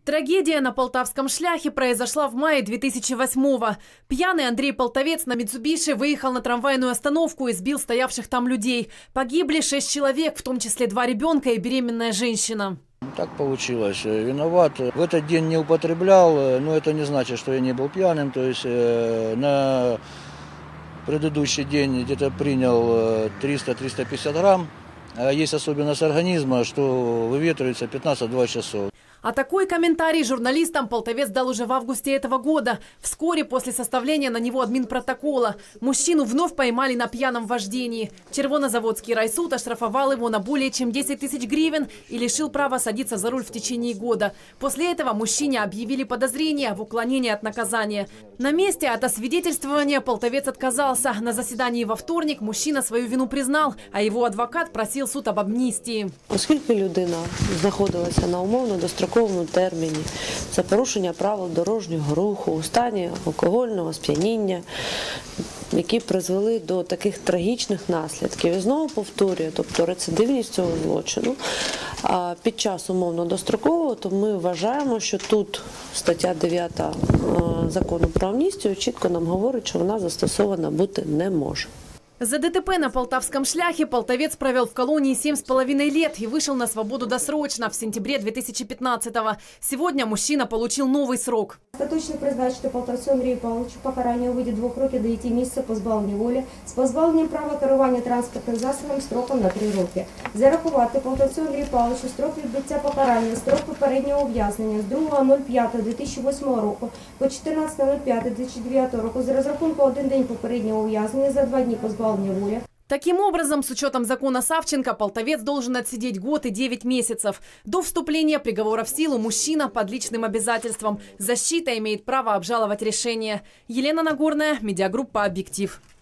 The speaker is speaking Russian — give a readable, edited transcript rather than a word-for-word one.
Трагедия на Полтавском шляхе произошла в мае 2008-го. Пьяный Андрей Полтавец на Митсубиши выехал на трамвайную остановку и сбил стоявших там людей. Погибли 6 человек, в том числе 2 ребенка и беременная женщина. Так получилось. Виноват. В этот день не употреблял, но это не значит, что я не был пьяным. То есть на предыдущий день где-то принял 300-350 грамм. Есть особенность организма, что выветривается 15-20 часов. А такой комментарий журналистам Полтавец дал уже в августе этого года, вскоре после составления на него админпротокола. Мужчину вновь поймали на пьяном вождении. Червонозаводский райсуд оштрафовал его на более чем 10 тысяч гривен и лишил права садиться за руль в течение года. После этого мужчине объявили подозрение в уклонении от наказания. На месте от освидетельствования Полтавец отказался. На заседании во вторник мужчина свою вину признал, а его адвокат просил суд об амністії. Оскільки людина знаходилася на умовно достроковому терміні за порушення правил дорожнього руху у стані алкогольного сп'яніння, які призвели до таких трагічних наслідків. І знову повторюю, тобто рецидивність цього злочину під час умовно дострокового, то ми вважаємо, що тут стаття 9 закону про амністію чітко нам говорить, що вона застосована бути не може. За ДТП на Полтавском шляхе Полтавец провел в колонии 7,5 лет и вышел на свободу досрочно в сентябре 2015-го. Сегодня мужчина получил новый срок. Остаточно призначити Полтавцю Андрію Павловичу покарання у виді 2 років 9 місяців позбавлення волі з позбавленням права керування транспортним засобом строком на 3 роки. Зарахувати Полтавцю Андрію Павловичу строк відбуття покарання, строк попереднього ув'язнення з 2.05.2008 року по 14.05.2009 року з розрахунку 1 день попереднього ув'язнення за 2 дні позбавлення воли. Таким образом, с учетом закона Савченко, Полтавец должен отсидеть год и 9 месяцев. До вступления приговора в силу мужчина под личным обязательством. Защита имеет право обжаловать решение. Елена Нагорная, медиагруппа «Объектив».